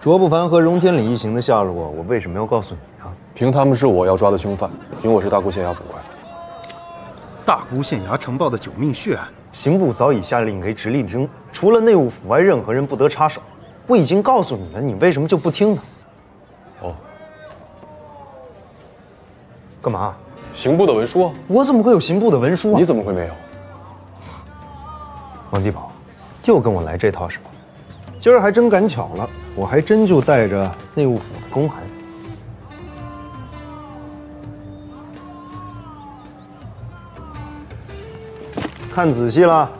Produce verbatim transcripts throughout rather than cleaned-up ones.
卓不凡和荣天礼一行的下落，我为什么要告诉你啊？ 凭他们是我要抓的凶犯，凭我是大沽县衙捕快。 大沽县衙呈报的九命血案，刑部早已下令给直隶厅，除了内务府外，任何人不得插手。我已经告诉你了，你为什么就不听呢？ 哦， 干嘛？ 刑部的文书啊？ 我怎么会有刑部的文书啊？ 你怎么会没有？ 王继宝，又跟我来这套是吧？今儿还真赶巧了，我还真就带着内务府的公函。看仔细了。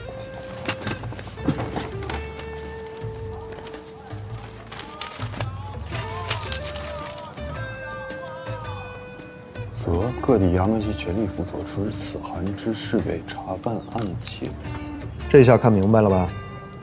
则各地衙门系全力辅佐，出此函之事为查办案件。 这下看明白了吧？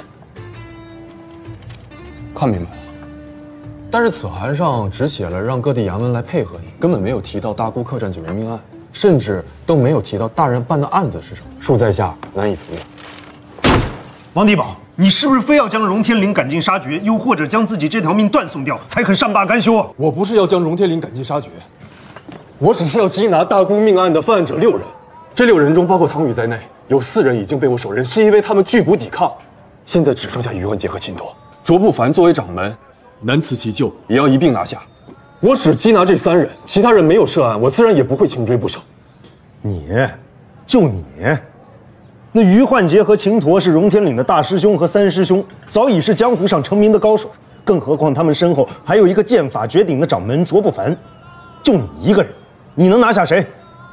看明白了。但是此函上只写了让各地衙门来配合你，根本没有提到大沽客栈九人命案，甚至都没有提到大人办的案子是什么，恕在下难以从命。 王地宝，你是不是非要将荣天林赶尽杀绝，又或者将自己这条命断送掉，才肯善罢甘休啊？ 我不是要将荣天林赶尽杀绝，我只是要缉拿大沽命案的犯案者六人，这六人中包括唐宇在内，有四人已经被我手刃，是因为他们拒不抵抗，现在只剩下于焕杰和秦铎。卓不凡作为掌门，难辞其咎，也要一并拿下。我只缉拿这三人，其他人没有涉案，我自然也不会穷追不舍。 你，就你，那于焕杰和秦铎是荣天岭的大师兄和三师兄，早已是江湖上成名的高手，更何况他们身后还有一个剑法绝顶的掌门卓不凡，就你一个人，你能拿下谁？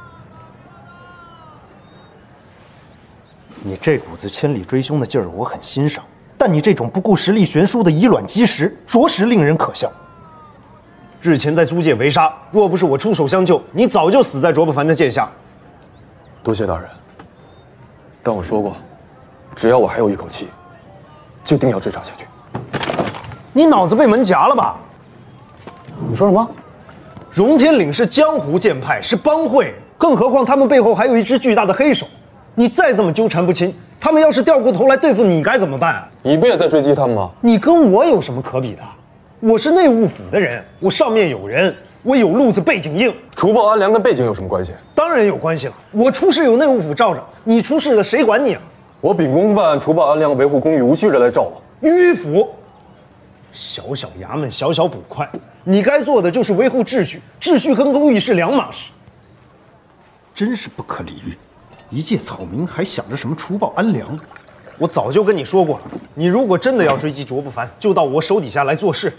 你这股子千里追凶的劲儿，我很欣赏。但你这种不顾实力悬殊的以卵击石，着实令人可笑。日前在租界围杀，若不是我出手相救，你早就死在卓不凡的剑下。 多谢大人，但我说过，只要我还有一口气，就定要追查下去。 你脑子被门夹了吧？ 你说什么？ 荣天岭是江湖剑派，是帮会，更何况他们背后还有一只巨大的黑手。你再这么纠缠不清，他们要是掉过头来对付你，该怎么办啊？ 你不也在追击他们吗？ 你跟我有什么可比的？我是内务府的人，我上面有人，我有路子，背景硬。 除暴安良跟背景有什么关系？ 当然有关系了。我出事有内务府罩着，你出事了谁管你啊？ 我秉公办，除暴安良，维护公义，无需人来罩我。 迂腐！小小衙门，小小捕快，你该做的就是维护秩序，秩序跟公义是两码事。真是不可理喻。一介草民还想着什么除暴安良？我早就跟你说过了，你如果真的要追击卓不凡，就到我手底下来做事。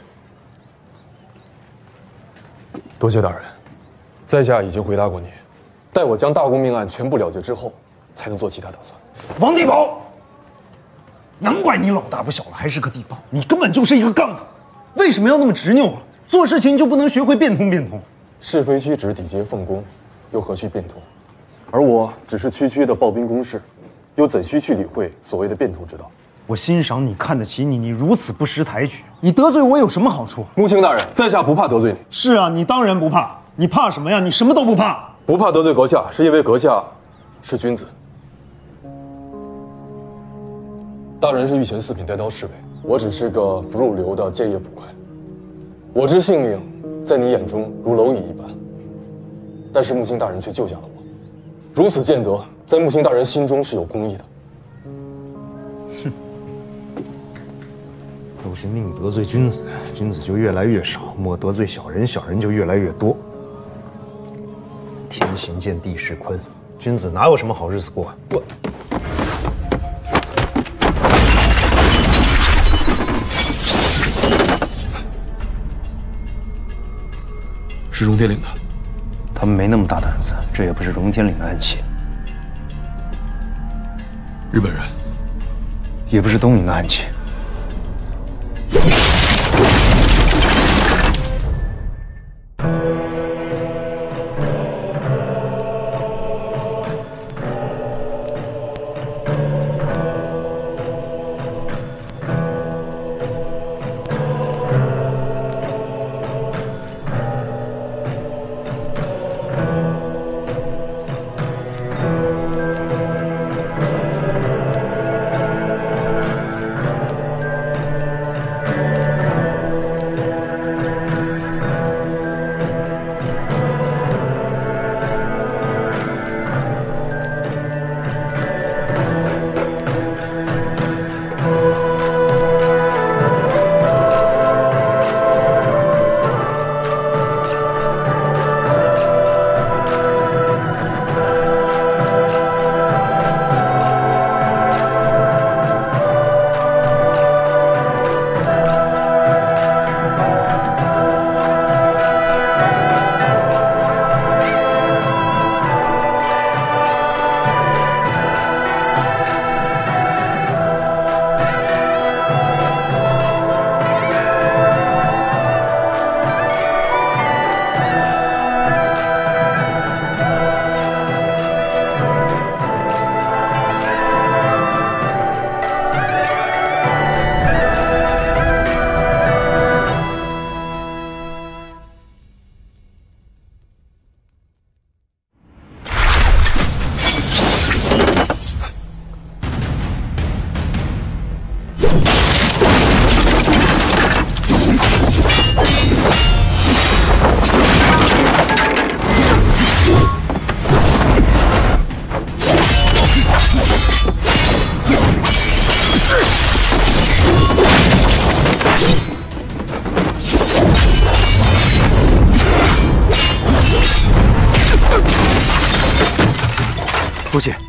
多谢大人，在下已经回答过你，待我将大沽命案全部了结之后，才能做其他打算。 王地宝，难怪你老大不小了，还是个地保，你根本就是一个杠头。为什么要那么执拗啊？做事情就不能学会变通变通？ 是非曲直，礼节奉公，又何须变通？而我只是区区的暴兵公事，又怎需去理会所谓的变通之道？ 我欣赏你，看得起你，你如此不识抬举，你得罪我有什么好处？ 穆青大人，在下不怕得罪你。 是啊，你当然不怕，你怕什么呀？你什么都不怕。 不怕得罪阁下，是因为阁下是君子。大人是御前四品带刀侍卫，我只是个不入流的借业捕快。我之性命在你眼中如蝼蚁一般，但是穆青大人却救下了我。如此见得，在穆青大人心中是有公义的。 哼，都是宁得罪君子，君子就越来越少；莫得罪小人，小人就越来越多。天行健，地势坤，君子哪有什么好日子过啊？我。 是荣天岭的。 他们没那么大胆子，这也不是荣天岭的暗器。 日本人， 也不是东瀛的暗器。 多谢。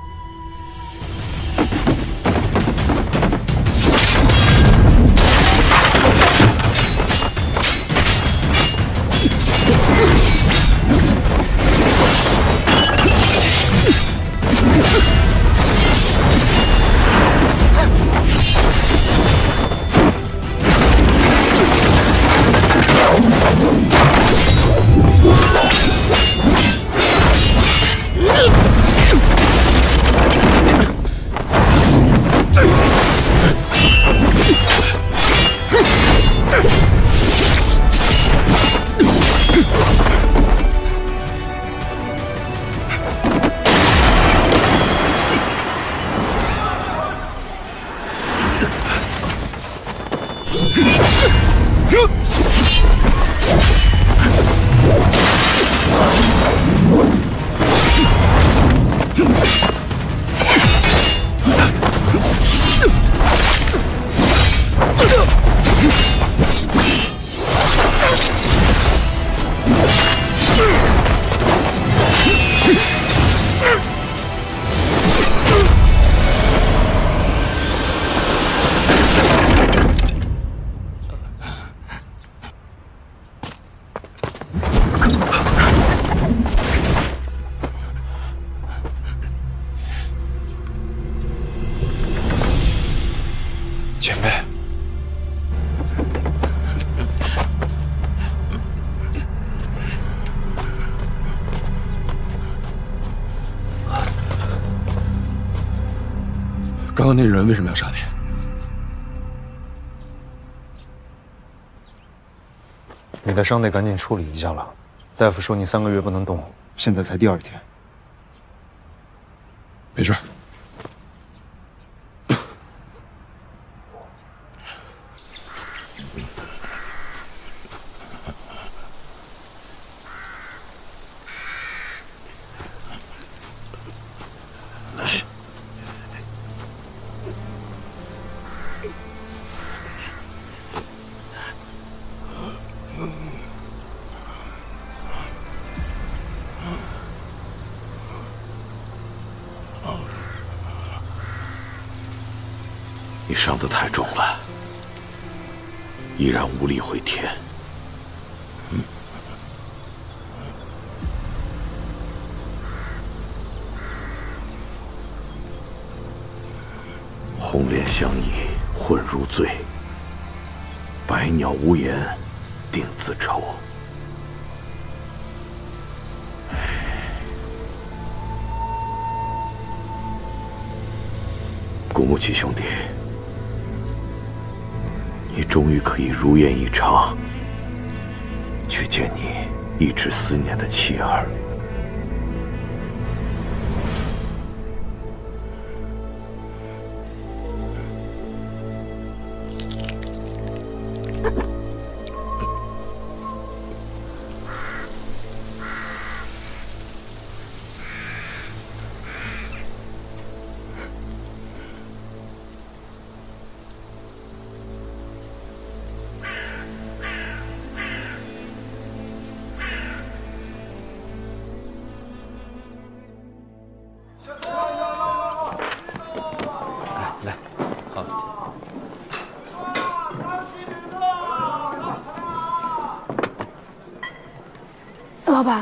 前辈，刚刚那人为什么要杀你？ 你的伤得赶紧处理一下了。大夫说你三个月不能动，现在才第二天。 没事。 你伤得太重了，依然无力回天。嗯，红莲相依，混如醉；百鸟无言，定自愁。古木奇兄弟。 你终于可以如愿以偿，去见你一直思念的妻儿。 老板，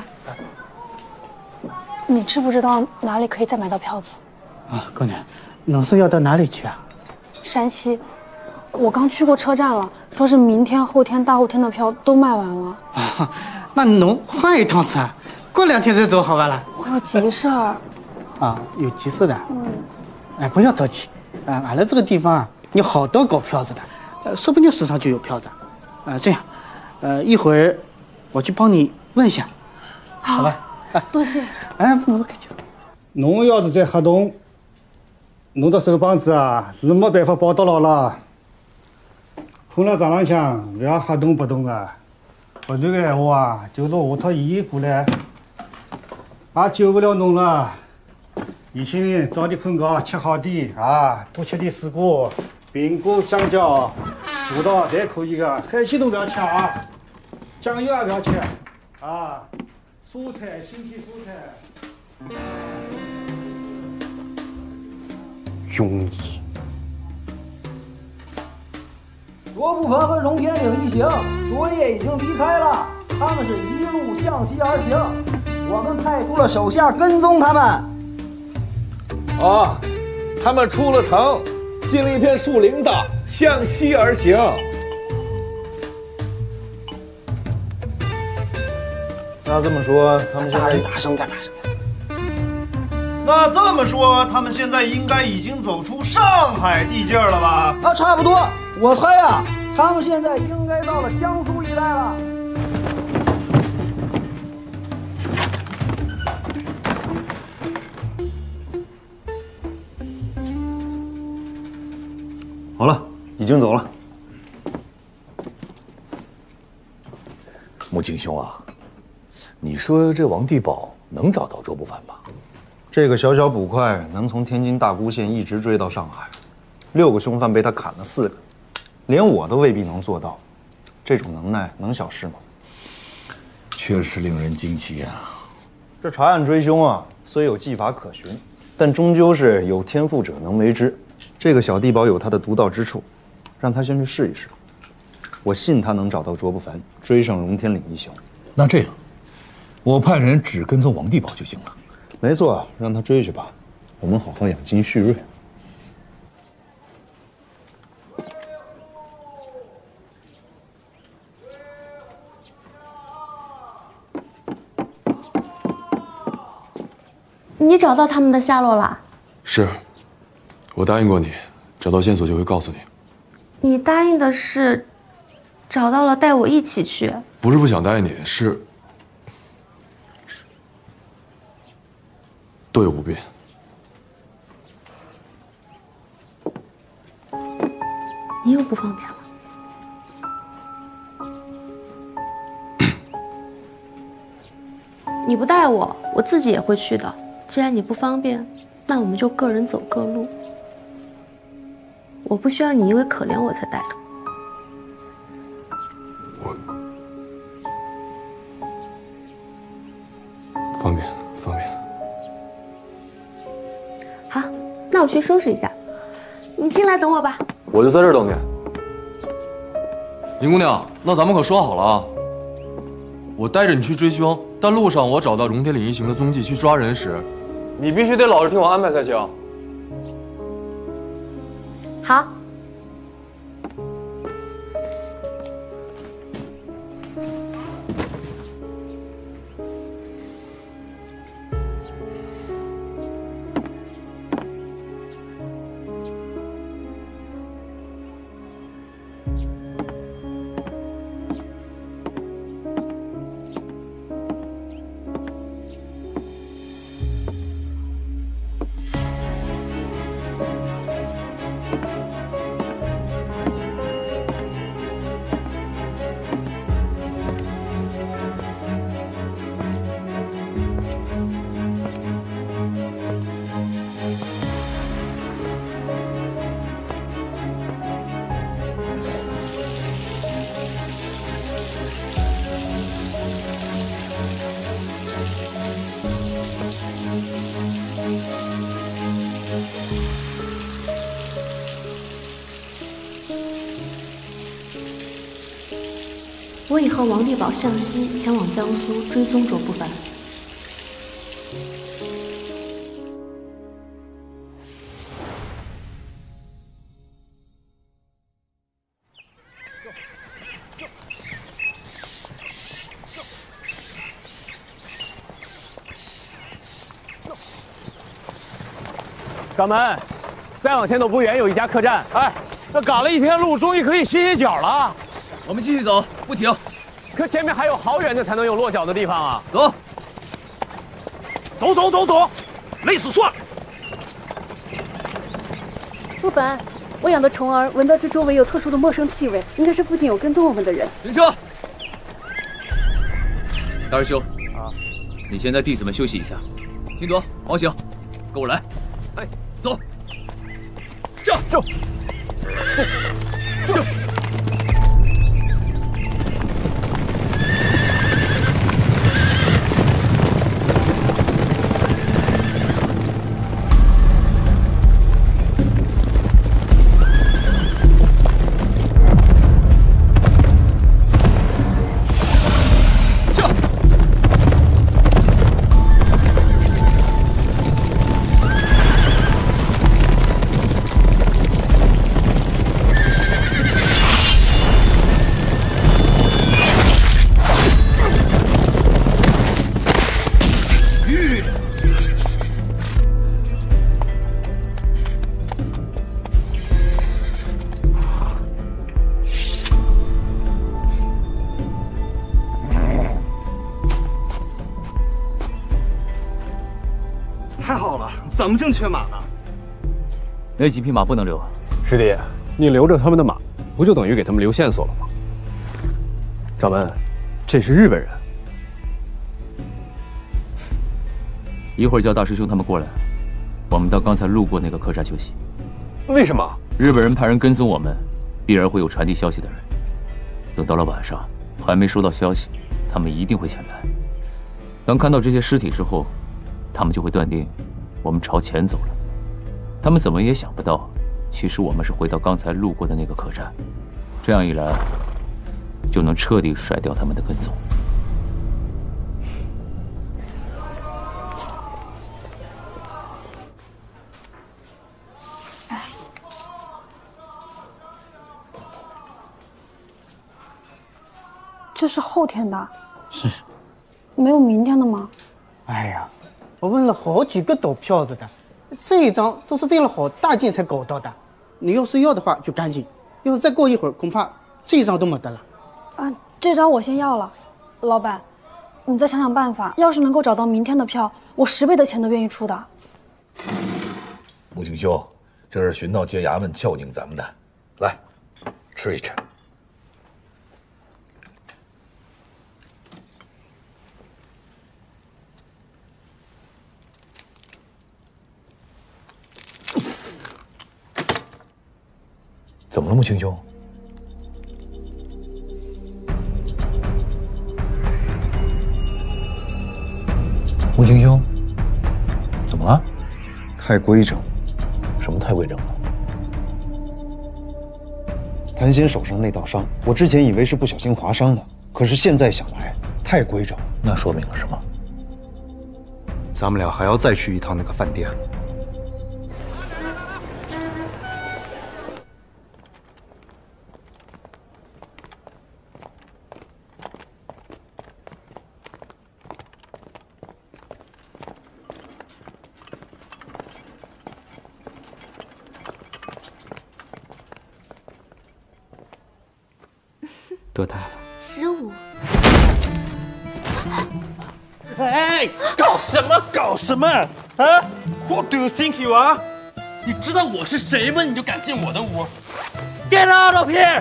你知不知道哪里可以再买到票子？ 啊，姑娘，侬是要到哪里去啊？ 山西，我刚去过车站了，说是明天、后天、大后天的票都卖完了。 啊，那侬换一趟车，过两天再走好吧啦？ 我有急事儿。 啊，有急事的。 嗯。 哎，不要着急，啊，俺来这个地方啊，有好多搞票子的，呃，说不定手上就有票子。啊，这样，呃，一会儿我去帮你问一下。 好吧， 多谢。 哎，不客气。侬要是在黑洞，侬的手帮子啊是没办法跑到牢了。困了早浪向不要黑动不动啊，不然的闲话啊，就是下头医院过来，也救不了侬了。宜兴早点困觉，吃好点啊，多吃点水果，苹果、香蕉、葡萄侪可以的，海鲜都不要吃啊，酱油也不要吃啊。 蔬菜，新鲜蔬菜。 庸医。 卓不凡和荣天岭一行昨夜已经离开了，他们是一路向西而行，我们派出了手下跟踪他们。 啊，他们出了城，进了一片树林子，向西而行。 那这么说，他们现在大声点，大声点。 那这么说，他们现在应该已经走出上海地界了吧？ 啊，差不多。我猜呀、啊，他们现在应该到了江苏一带了。 好了，已经走了。 穆景兄啊，你说这王地保能找到卓不凡吧？ 这个小小捕快能从天津大沽县一直追到上海，六个凶犯被他砍了四个，连我都未必能做到。这种能耐能小事吗？ 确实令人惊奇啊！ 这查案追凶啊，虽有技法可循，但终究是有天赋者能为之。这个小地保有他的独到之处，让他先去试一试。我信他能找到卓不凡，追上荣天岭一行。 那这样，我派人只跟踪王地保就行了。 没错，让他追去吧，我们好好养精蓄锐。 你找到他们的下落了？ 是，我答应过你，找到线索就会告诉你。 你答应的是，找到了带我一起去。 不是不想答应你，是都有不便。 你又不方便了。你不带我，我自己也会去的。既然你不方便，那我们就各人走各路。我不需要你因为可怜我才带着。 我方便，方便。 好，那我去收拾一下，你进来等我吧。 我就在这儿等你。林姑娘，那咱们可说好了啊。我带着你去追凶，但路上我找到荣天岭一行的踪迹，去抓人时，你必须得老实听我安排才行。 好。我已和王地保向西前往江苏追踪卓不凡。 掌门，再往前走不远有一家客栈。哎，这赶了一天路，终于可以歇歇脚了。 我们继续走，不停。 可前面还有好远的才能有落脚的地方啊！ 走， 走走走走，累死算了。 不凡，我养的虫儿闻到这周围有特殊的陌生气味，应该是附近有跟踪我们的人。 停车！大师兄，啊，你先带弟子们休息一下。金德、王醒，跟我来。哎，走。这这这。 怎么净缺马呢？ 那几匹马不能留。 师弟，你留着他们的马，不就等于给他们留线索了吗？掌门，这是日本人。 一会儿叫大师兄他们过来，我们到刚才路过那个客栈休息。 为什么？ 日本人派人跟踪我们，必然会有传递消息的人。等到了晚上，还没收到消息，他们一定会前来。当看到这些尸体之后，他们就会断定我们朝前走了。他们怎么也想不到，其实我们是回到刚才路过的那个客栈。这样一来，就能彻底甩掉他们的跟踪。 这是后天的， 是， 没有明天的吗？ 哎呀，我问了好几个倒票子的，这一张都是费了好大劲才搞到的。你要是要的话就赶紧，要是再过一会儿，恐怕这一张都没得了。 啊，这张我先要了。老板，你再想想办法，要是能够找到明天的票，我十倍的钱都愿意出的。 穆景兄，这是巡道街衙门孝敬咱们的，来，吃一吃。怎么了，穆青兄？穆青兄，怎么了？ 太规整。 什么太规整了？ 谭仙手上那道伤，我之前以为是不小心划伤的，可是现在想来，太规整了。 那说明了什么？ 咱们俩还要再去一趟那个饭店。 多大了？ 十五。 哎，搞什么搞什么啊 ？Who do you think you are？ 你知道我是谁吗？你就敢进我的屋 ？Get out of here！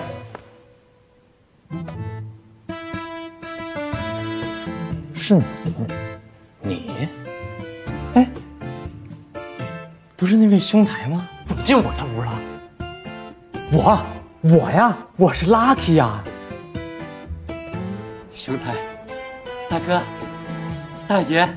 是你， 你？哎，不是那位兄台吗？怎么进我的屋了？我，我呀，我是 Lucky 呀。 兄台，大哥，大爷，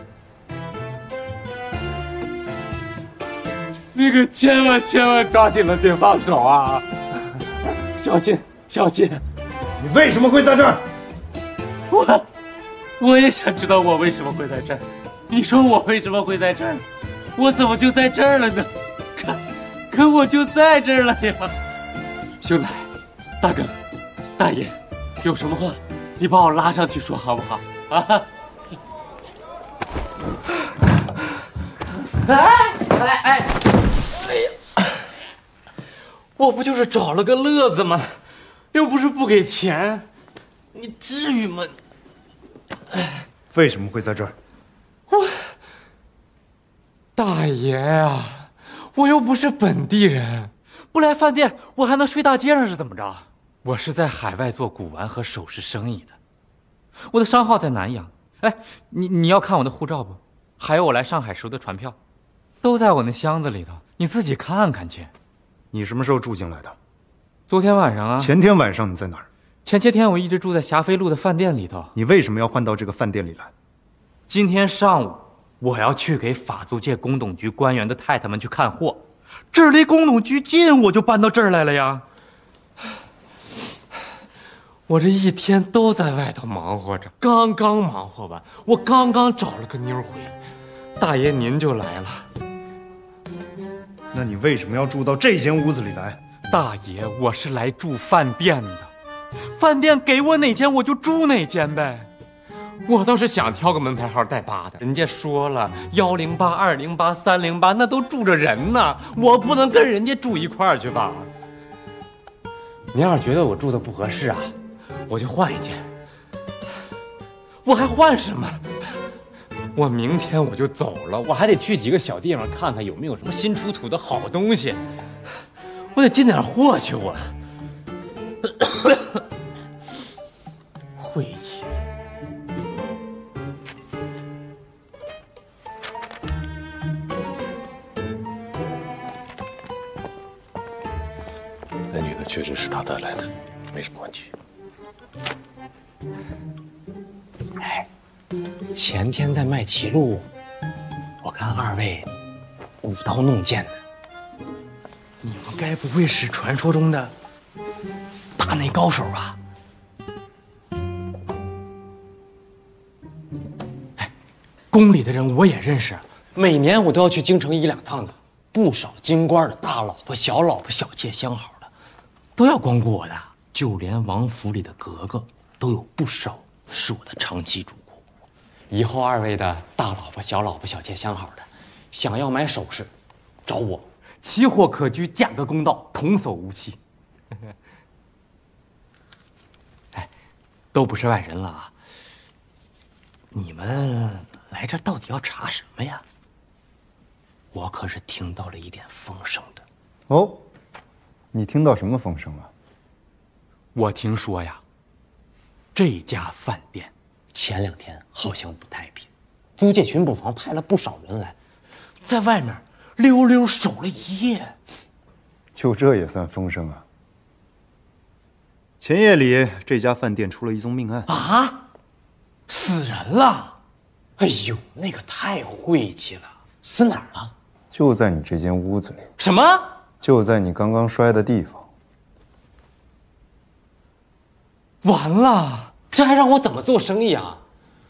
那个千万千万抓紧了别放手啊！小心，小心！ 你为什么会在这儿？ 我，我也想知道我为什么会在这儿。你说我为什么会在这儿？我怎么就在这儿了呢？可，可我就在这儿了呀！兄台，大哥，大爷，有什么话？你把我拉上去说好不好？啊！哎哎哎！哎呀，我不就是找了个乐子吗？又不是不给钱，你至于吗？ 哎，为什么会在这儿？ 我，大爷呀，我又不是本地人，不来饭店，我还能睡大街上是怎么着？我是在海外做古玩和首饰生意的，我的商号在南洋。哎，你你要看我的护照不？还有我来上海时候的船票，都在我那箱子里头，你自己看看去。 你什么时候住进来的？ 昨天晚上啊。 前天晚上你在哪儿？ 前些天我一直住在霞飞路的饭店里头。 你为什么要换到这个饭店里来？ 今天上午我要去给法租界工董局官员的太太们去看货，这儿离工董局近，我就搬到这儿来了呀。我这一天都在外头忙活着，刚刚忙活完，我刚刚找了个妞回来，大爷您就来了。 那你为什么要住到这间屋子里来？ 大爷，我是来住饭店的，饭店给我哪间我就住哪间呗。我倒是想挑个门牌号带八的，人家说了幺零八、二零八、三零八，那都住着人呢，我不能跟人家住一块儿去吧？您要是觉得我住的不合适啊，我就换一间。我还换什么？ 我明天我就走了，我还得去几个小地方看看有没有什么新出土的好东西，我得进点货去我。晦气。 那女的确实是他带来的，没什么问题。 哎，前天在麦岐路，我看二位舞刀弄剑的，你们该不会是传说中的大内高手吧？哎，宫里的人我也认识，每年我都要去京城一两趟的，不少京官的大老婆、小老婆、小妾、相好的，都要光顾我的。就连王府里的格格都有不少是我的长期主顾。以后二位的大老婆、小老婆、小妾、相好的，想要买首饰，找我，奇货可居，价格公道，童叟无欺。哎，都不是外人了啊！你们来这到底要查什么呀？我可是听到了一点风声的。 哦，你听到什么风声了？ 我听说呀，这家饭店前两天好像不太平，租界巡捕房派了不少人来，在外面溜溜守了一夜。 就这也算风声啊？前夜里这家饭店出了一宗命案啊，死人了！哎呦，那个太晦气了，死哪儿了？ 就在你这间屋子里。 什么？ 就在你刚刚摔的地方。 完了，这还让我怎么做生意啊？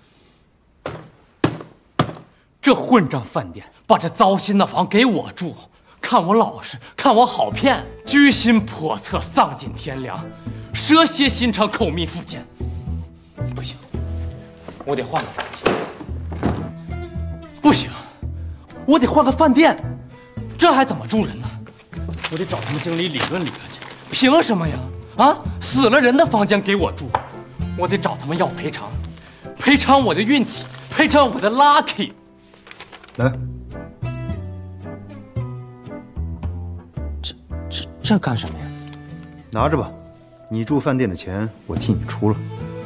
这混账饭店把这糟心的房给我住，看我老实，看我好骗，居心叵测，丧尽天良，蛇蝎心肠，口蜜腹剑。不行，我得换个房间。不行，我得换个饭店，这还怎么住人呢？我得找他们经理理论理论去。凭什么呀？啊，死了人的房间给我住，我得找他们要赔偿，赔偿我的运气，赔偿我的 lucky。 来， 这这这干什么呀？ 拿着吧，你住饭店的钱我替你出了。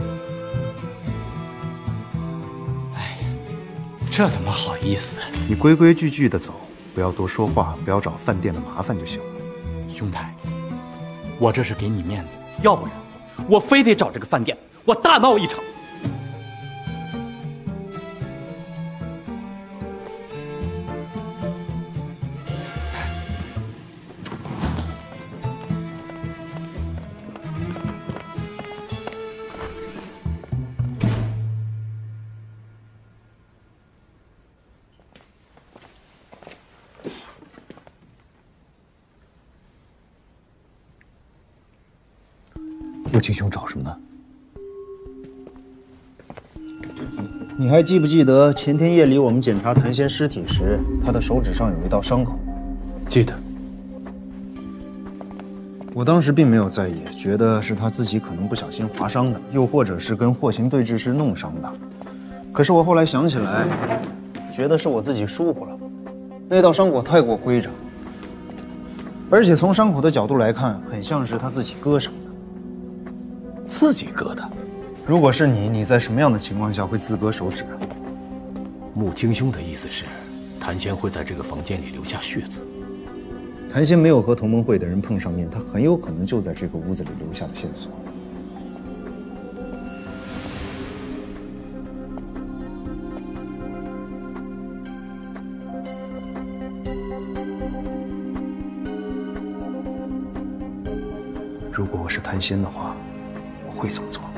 哎，这怎么好意思？ 你规规矩矩的走，不要多说话，不要找饭店的麻烦就行了。 兄台，我这是给你面子，要不然我非得找这个饭店，我大闹一场。 陆青兄找什么呢？ 你还记不记得前天夜里我们检查谭仙尸体时，他的手指上有一道伤口？ 记得。 我当时并没有在意，觉得是他自己可能不小心划伤的，又或者是跟祸行对峙时弄伤的。可是我后来想起来，觉得是我自己疏忽了。那道伤口太过规整，而且从伤口的角度来看，很像是他自己割伤的。 自己割的？ 如果是你，你在什么样的情况下会自割手指啊？ 穆青兄的意思是，谭仙会在这个房间里留下血渍。 谭仙没有和同盟会的人碰上面，他很有可能就在这个屋子里留下了线索。如果我是谭仙的话，我会这么做。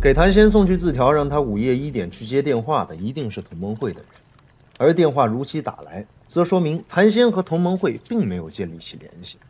给谭仙送去字条，让他午夜一点去接电话的，一定是同盟会的人。而电话如期打来，则说明谭仙和同盟会并没有建立起联系。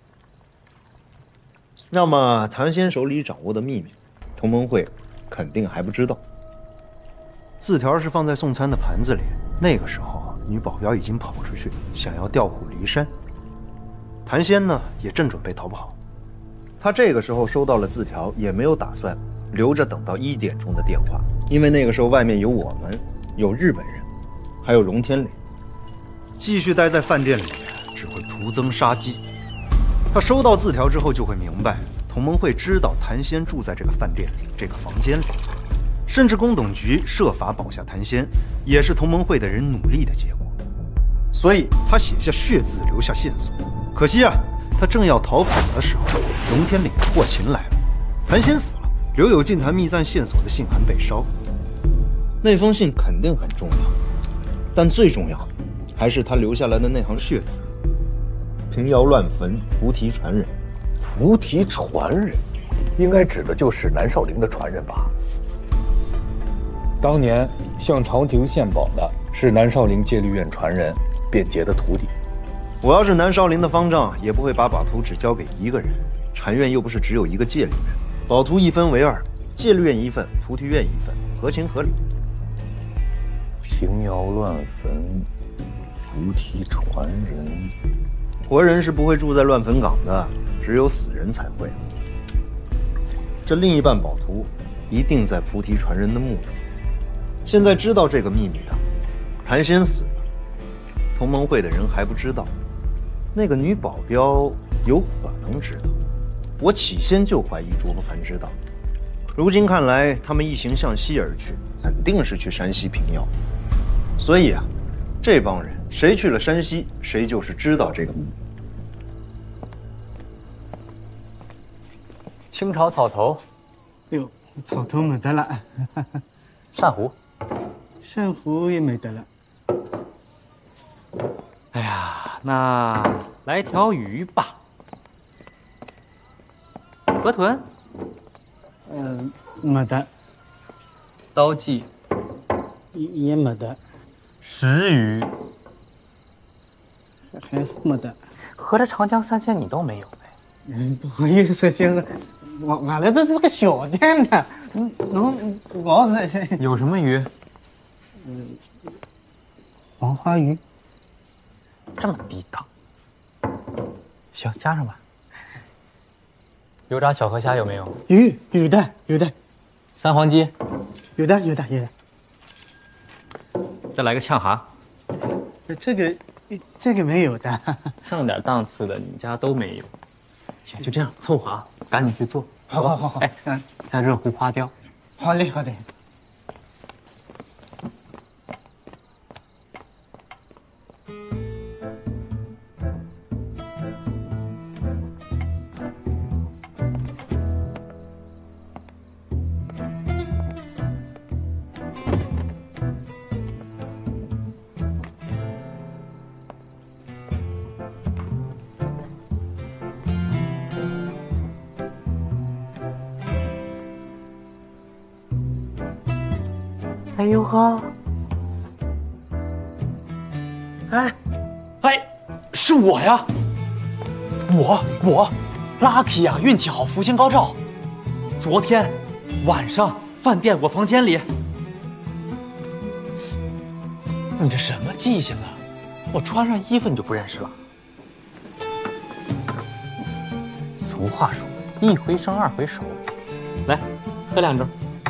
那么，谭仙手里掌握的秘密，同盟会肯定还不知道。字条是放在送餐的盘子里，那个时候女保镖已经跑出去，想要调虎离山。谭仙呢，也正准备逃跑。他这个时候收到了字条，也没有打算留着等到一点钟的电话，因为那个时候外面有我们，有日本人，还有荣天磊。继续待在饭店里只会徒增杀机。他收到字条之后就会明白，同盟会知道谭仙住在这个饭店里，这个房间里，甚至宫董局设法保下谭仙，也是同盟会的人努力的结果。所以他写下血字，留下线索。可惜啊，他正要逃跑的时候，荣天岭霍秦来了，谭仙死了，留有进谭密赞线索的信函被烧。那封信肯定很重要，但最重要的还是他留下来的那行血字：平遥乱坟，菩提传人。 菩提传人，应该指的就是南少陵的传人吧？当年向朝廷献宝的是南少陵戒律院传人卞杰的徒弟。 我要是南少陵的方丈，也不会把宝图只交给一个人。禅院又不是只有一个戒律院，宝图一分为二，戒律院一份，菩提院一份，合情合理。 平遥乱坟，菩提传人， 活人是不会住在乱坟岗的，只有死人才会。这另一半宝图一定在菩提传人的墓里。现在知道这个秘密的，谭仙死了，同盟会的人还不知道，那个女保镖有可能知道。我起先就怀疑卓不凡知道，如今看来，他们一行向西而去，肯定是去山西平遥。所以啊，这帮人谁去了山西，谁就是知道这个秘密。 清炒草头， 哟，草头没得了， 鳝糊， 鳝糊也没得了。 哎呀，那来条鱼吧。河豚， 嗯、呃，没得。 刀鲫， 也没得。 石鱼， 还是没得。 合着长江三鲜你都没有呗？ 嗯，不好意思，先生，我俺来这是个小店的，嗯，能我这有什么鱼？ 嗯，黄花鱼。 这么低档，行，加上吧。油炸小河虾有没有？ 有，有的，有的。 三黄鸡， 有的，有的，有的。 再来个呛蛤。 这个，这个没有的。 上点档次的，你家都没有。行，就这样凑合啊，赶紧去做。 好好好好。 哎，再热乎花雕。 好嘞，好嘞。 哎呦呵！哎，哎，是我呀！我我，lucky 呀，运气好，福星高照。昨天晚上饭店我房间里，你这什么记性啊？我穿上衣服你就不认识了？俗话说，一回生二回熟。来，喝两盅。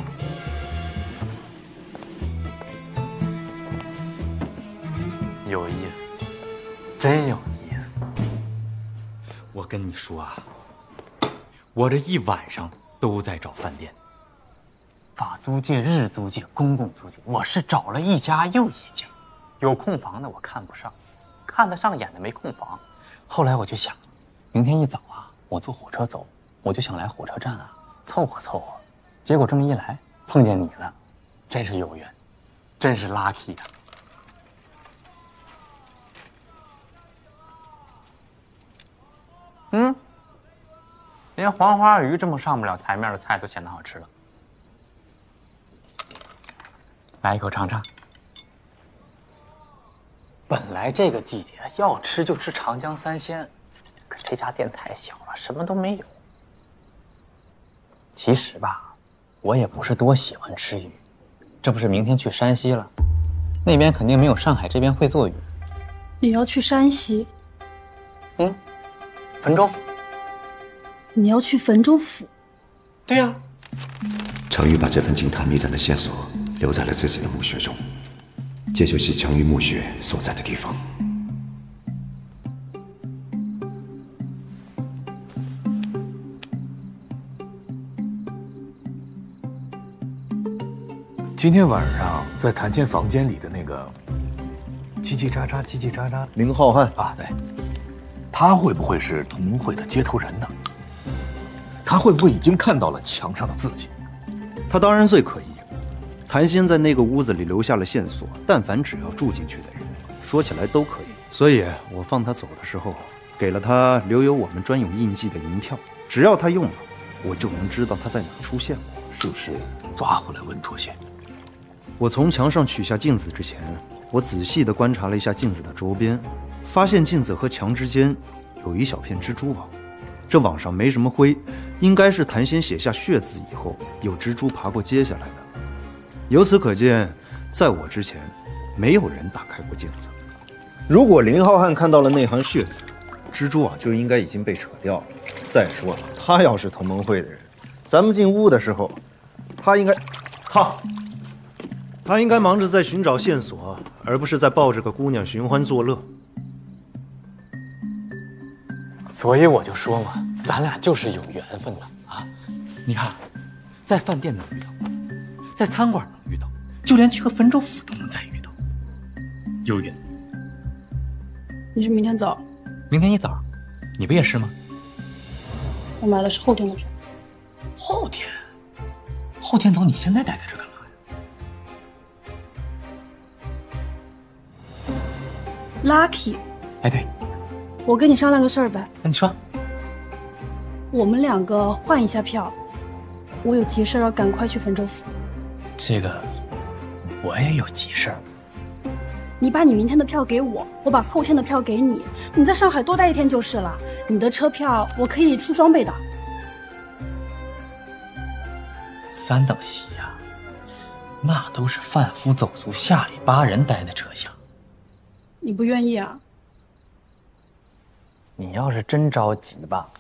有意思，真有意思。我跟你说啊，我这一晚上都在找饭店，法租界、日租界、公共租界，我是找了一家又一家。有空房的我看不上，看得上眼的没空房。后来我就想，明天一早啊，我坐火车走，我就想来火车站啊凑合凑合。结果这么一来，碰见你了，真是有缘，真是 lucky 呀。嗯，连黄花鱼这么上不了台面的菜都显得好吃了。 来一口尝尝。本来这个季节要吃就吃长江三鲜，可这家店太小了，什么都没有。其实吧，我也不是多喜欢吃鱼，这不是明天去山西了，那边肯定没有上海这边会做鱼。 你要去山西？ 嗯，汾州府。 你要去汾州府？ 对呀、啊。 程昱把这份惊叹密战的线索留在了自己的墓穴中，这就是程昱墓穴所在的地方。 今天晚上在谭谦房间里的那个叽叽喳喳、叽叽喳喳， 林浩瀚啊，对，他会不会是同盟会的接头人呢？他会不会已经看到了墙上的字迹？ 他当然最可疑。谭鑫在那个屋子里留下了线索，但凡只要住进去的人，说起来都可以。所以我放他走的时候，给了他留有我们专有印记的银票，只要他用了，我就能知道他在哪出现过。 是不是抓回来稳妥些？ 我从墙上取下镜子之前，我仔细地观察了一下镜子的周边，发现镜子和墙之间有一小片蜘蛛网。这网上没什么灰，应该是谭鑫写下血字以后，有蜘蛛爬过揭下来的。由此可见，在我之前，没有人打开过镜子。如果林浩瀚看到了那行血字，蜘蛛网就应该已经被扯掉了。再说了，他要是同盟会的人，咱们进屋的时候，他应该，他，他应该忙着在寻找线索，而不是在抱着个姑娘寻欢作乐。 所以我就说嘛，咱俩就是有缘分的啊！你看，在饭店能遇到，在餐馆能遇到，就连去个汾州府都能再遇到，有缘。 你是明天走？ 明天一早，你不也是吗？ 我买的是后天的票。 后天？后天走？你现在待在这干嘛呀 ？Lucky。 哎，对。 我跟你商量个事儿呗。 那你说。 我们两个换一下票，我有急事要赶快去汾州府。 这个，我也有急事儿。 你把你明天的票给我，我把后天的票给你。你在上海多待一天就是了。你的车票我可以出双倍的。 三等席呀、啊，那都是贩夫走卒、下里巴人待的车厢。 你不愿意啊？ 你要是真着急吧，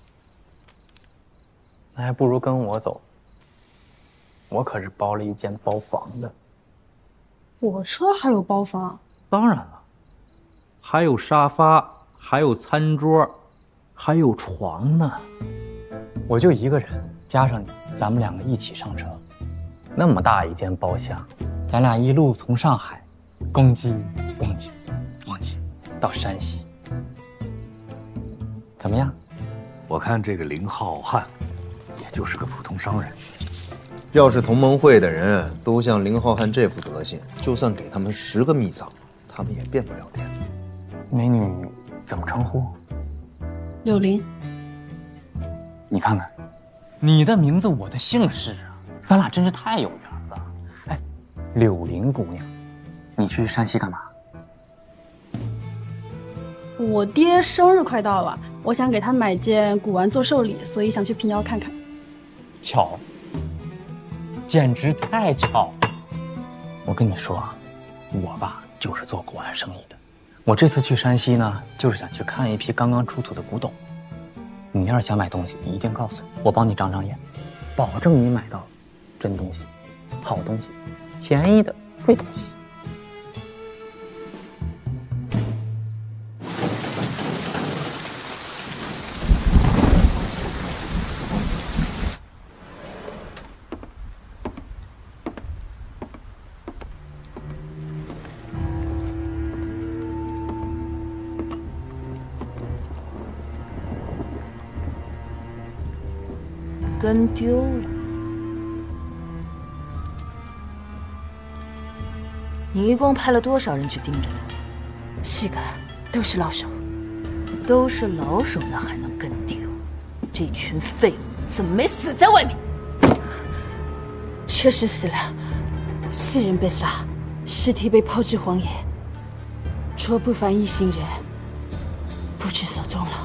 那还不如跟我走。我可是包了一间包房的。 火车还有包房？ 当然了，还有沙发，还有餐桌，还有床呢。 我就一个人，加上你，咱们两个一起上车，那么大一间包厢，咱俩一路从上海咣叽咣叽咣叽到山西。怎么样？ 我看这个林浩瀚，也就是个普通商人。 要是同盟会的人都像林浩瀚这副德行，就算给他们十个秘藏，他们也变不了天。 美女怎么称呼？ 柳林。 你看看，你的名字，我的姓氏啊，咱俩真是太有缘了。哎，柳林姑娘，你去山西干嘛？ 我爹生日快到了，我想给他买件古玩做寿礼，所以想去平遥看看。 巧，简直太巧了！我跟你说啊，我吧就是做古玩生意的。我这次去山西呢，就是想去看一批刚刚出土的古董。你要是想买东西，一定告诉我，我帮你长长眼，保证你买到真东西、好东西、便宜的贵东西。 跟丢了。你一共派了多少人去盯着他？ 是个，都是老手。 都是老手，那还能跟丢？这群废物怎么没死在外面？ 确实死了。 四人被杀，尸体被抛至荒野。卓不凡一行人不知所踪了。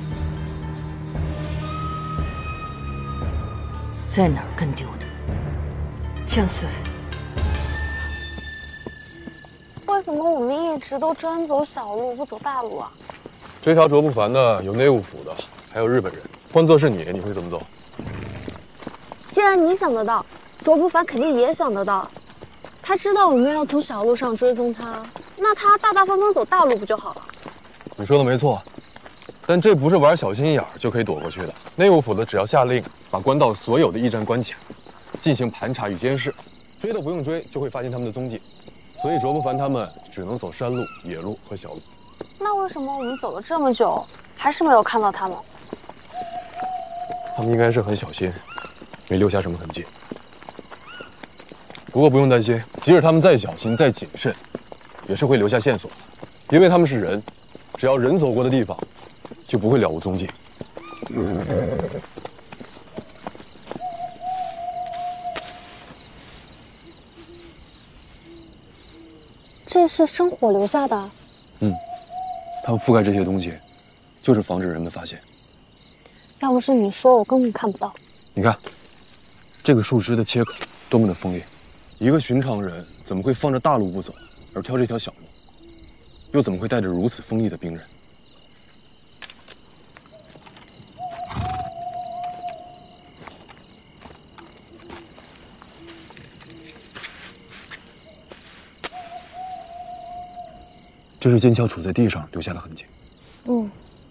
在哪儿跟丢的？ 江苏。 为什么我们一直都专走小路，不走大路啊？ 追查卓不凡的有内务府的，还有日本人。换作是你，你会怎么走？ 既然你想得到，卓不凡肯定也想得到。他知道我们要从小路上追踪他，那他大大方方走大路不就好了？ 你说的没错，但这不是玩小心眼儿就可以躲过去的。内务府的只要下令把官道所有的驿站关卡，进行盘查与监视，追都不用追就会发现他们的踪迹。所以卓不凡他们只能走山路、野路和小路。 那为什么我们走了这么久，还是没有看到他们？ 他们应该是很小心，没留下什么痕迹。不过不用担心，即使他们再小心、再谨慎，也是会留下线索的，因为他们是人，只要人走过的地方，就不会了无踪迹。 这是生火留下的。 嗯，他们覆盖这些东西，就是防止人们发现。 要不是你说，我根本看不到。 你看，这个树枝的切口多么的锋利，一个寻常人怎么会放着大路不走，而挑这条小路？又怎么会带着如此锋利的兵刃？这是剑鞘杵在地上留下的痕迹。 嗯。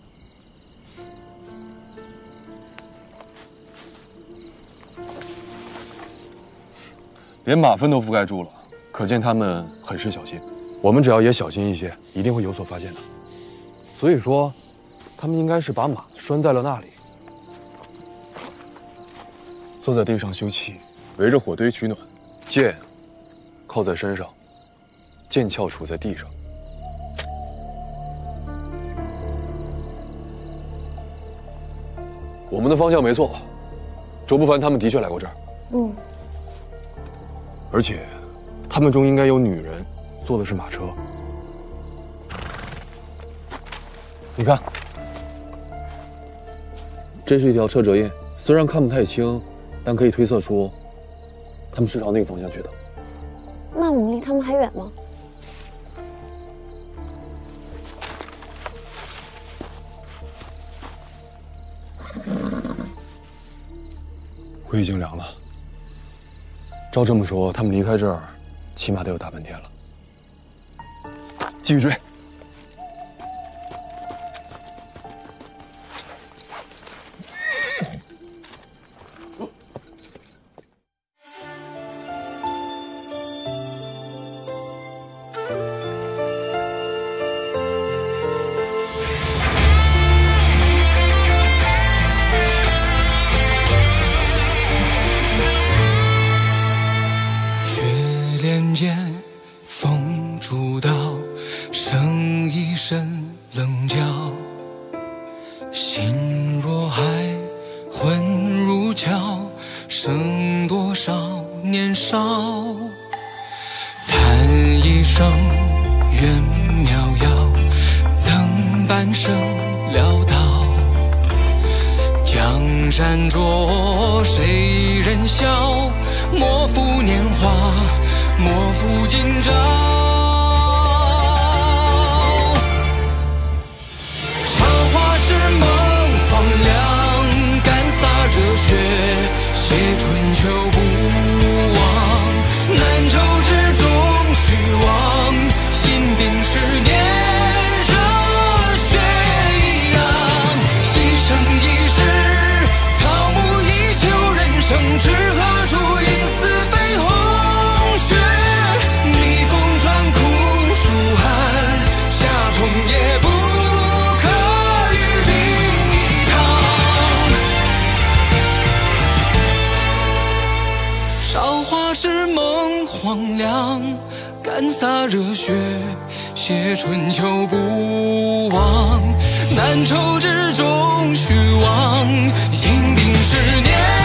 连马粪都覆盖住了，可见他们很是小心。我们只要也小心一些，一定会有所发现的。所以说，他们应该是把马拴在了那里，坐在地上休憩，围着火堆取暖，剑靠在身上，剑鞘杵在地上。我们的方向没错，卓不凡他们的确来过这儿。 嗯。 而且，他们中应该有女人，坐的是马车。你看，这是一条车辙印，虽然看不太清，但可以推测出，他们是朝那个方向去的。 那我们离他们还远吗？ 灰已经凉了。照这么说，他们离开这儿，起码得有大半天了。继续追。 干洒热血，写春秋不忘，难酬之中虚妄，饮冰十年。